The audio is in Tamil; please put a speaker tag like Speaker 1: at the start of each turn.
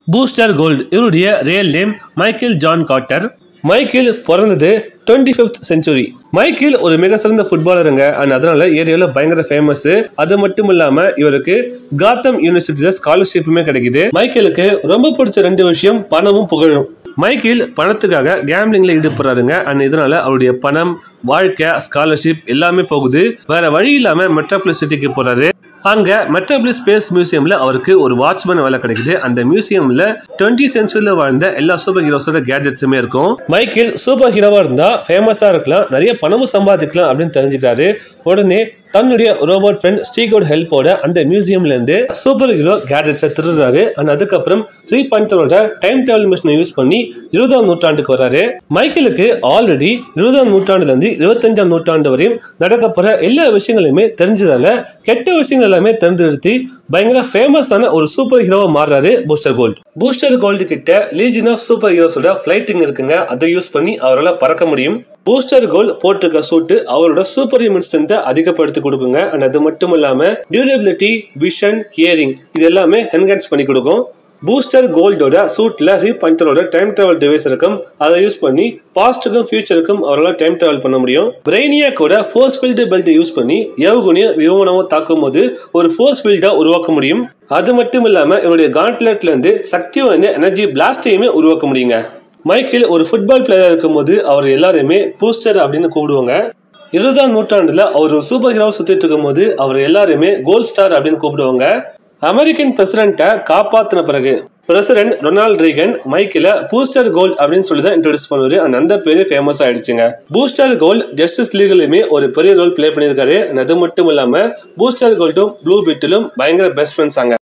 Speaker 1: பூஸ்டர் கோல்ட் இவருடைய real name Michael John Carter. Michael பிறந்தது 25th century. மைக்கேல் ஒரு மிக சிறந்த ஃபுட்பாலருங்க. அதனால ஏரியாவில் பயங்கர ஃபேமஸ். அது மட்டும் இல்லாம இவருக்கு காத்தம் யூனிவர்சிட்டியில ஸ்காலர்ஷிப்புமே கிடைக்குது. மைக்கேலுக்கு ரொம்ப பிடிச்ச ரெண்டு விஷயம் பணமும் புகழும். மைக்கேல் பணத்துக்காக கேம்பிளிங்ல ஈடுபடுறாருங்க. இதனால அவருடைய பணம், வாழ்க்கை, ஸ்காலர்ஷிப் எல்லாமே போகுது. வேற வழி இல்லாம மெட்ரோபாலிஸ் சிட்டிக்கு போறாரு. அங்க மெட்ரோபாலிஸ் ஸ்பேஸ் மியூசியம்ல அவருக்கு ஒரு வாட்ச்மேன் வேலை கிடைக்குது. அந்த மியூசியம்ல 20th centuryல வாழ்ந்த எல்லா சூப்பர் ஹீரோஸோட கேஜெட்ஸுமே இருக்கும். மைக்கேல் சூப்பர் ஹீரோவா இருந்தா ஃபேமஸா இருக்கலாம், நிறைய பணமும் சம்பாதிக்கலாம் அப்படின்னு தெரிஞ்சுக்கிறாரு. உடனே தன்னுடைய ரோபோட் ஃப்ரெண்ட் ஸ்டீகோட ஹெல்ப்போட அந்த மியூசியம்ல இருந்து சூப்பர் ஹீரோ கேஜெட்ஸை திருடுறாரு. அதுக்கப்புறம் 3 பாயிண்டரோட டைம் டிராவல் மிஷினை யூஸ் பண்ணி 20ஆம் நூற்றாண்டுக்கு வராரு. மைக்கேலுக்கு ஆல்ரெடி 20ஆம் நூற்றாண்டுல இருந்து 25ஆம் நூற்றாண்டு வரையும் நடக்க போற எல்லா விஷயங்களுமே தெரிஞ்சதால கெட்ட விஷயங்கள் எல்லாமே தெரிஞ்சு பயங்கர ஃபேமஸான ஒரு சூப்பர் ஹீரோவா மாறுறாரு பூஸ்டர் கோல்ட். பூஸ்டர் கோல்டு கிட்ட லீஜன் ஆஃப் சூப்பர் ஹீரோஸோட ஃபிளைட்டிங் இருக்குங்க. அதை யூஸ் பண்ணி அவரால் பறக்க முடியும். பூஸ்டர் கோல்ட் போட்டிருக்க சூட்டு அவரோட சூப்பர் ஹியூமன் ஸ்ட்ரென்த்தை அதிகப்படுத்தி கொடுக்குங்க. அது மட்டும் இல்லாம டியூரபிலிட்டி, விஷன், ஹியரிங் இது எல்லாமே என்ஹான்ஸ் பண்ணி கொடுக்கும். பூஸ்டர் கோல்டோட சூட்ல ரீபாயிண்டரோட டைம் டிராவல் டிவைஸ் இருக்கும். அதை யூஸ் பண்ணி பாஸ்டுக்கும் ஃபியூச்சருக்கும் அவரால் டைம் டிராவல் பண்ண முடியும். பிரெய்னியாக்கோட ஃபோர்ஸ் ஃபீல்டு பெல்ட் யூஸ் பண்ணி ஏவுகணைய விமானமோ தாக்கும் போது ஒரு ஃபோர்ஸ் ஃபீல்டா உருவாக்க முடியும். அது மட்டும் இல்லாம இவருடைய காண்ட்லெட்ல இருந்து சக்தி வாய்ந்த எனர்ஜி பிளாஸ்டையுமே உருவாக்க முடியுங்க. மைக்கேல் ஒரு ஃபுட்பால் பிளேயர் இருக்கும் போது அவர் எல்லாருமே பூஸ்டர் அப்படின்னு கூப்பிடுவாங்க. 20ஆம் நூற்றாண்டுல அவர் ஒரு சூப்பர் ஹீரோவை சுத்திட்டு இருக்கும் போது அவர் எல்லாருமே கோல்ட் ஸ்டார் அப்படின்னு கூப்பிடுவாங்க. அமெரிக்கன் பிரசிடென்ட்டை காப்பாத்தின பிறகு பிரசிடென்ட் ரொனால்ட் ரீகன் மைக்கேல பூஸ்டர் கோல்ட் அப்படின்னு சொல்லி தான் இன்ட்ரோடியூஸ் பண்ணுவாரு. அந்த பேரு ஃபேமஸ் ஆயிடுச்சுங்க. பூஸ்டர் கோல்ட் ஜஸ்டிஸ் லீக்லயுமே ஒரு பெரிய ரோல் பிளே பண்ணியிருக்காரு. அது மட்டும் இல்லாம பூஸ்டர் கோல்டும் ப்ளூ பீட்டிலும் பயங்கர பெஸ்ட் ஃப்ரெண்ட்ஸ் ஆங்க.